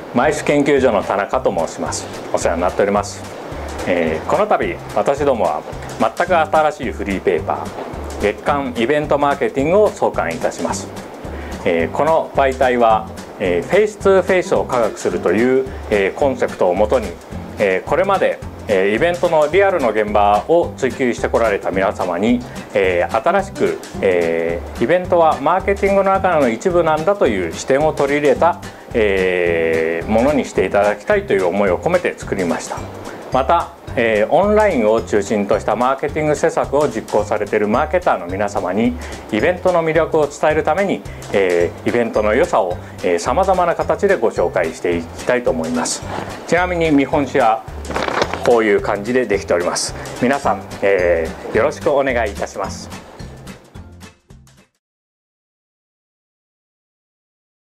マイス研究所の田中と申します。お世話になっております。この度私どもは全く新しいフリーペーパー月間イベントマーケティングを創刊いたします。この媒体はフェイス2フェイスを科学するというコンセプトをもとにこれまでイベントのリアルの現場を追求してこられた皆様に新しくイベントはマーケティングの中の一部なんだという視点を取り入れたものにしていただきたいという思いを込めて作りました。またオンラインを中心としたマーケティング施策を実行されているマーケターの皆様にイベントの魅力を伝えるためにイベントの良さをさまざまな形でご紹介していきたいと思います。ちなみに見本紙はこういう感じでできております。皆さん、よろしくお願いいたします。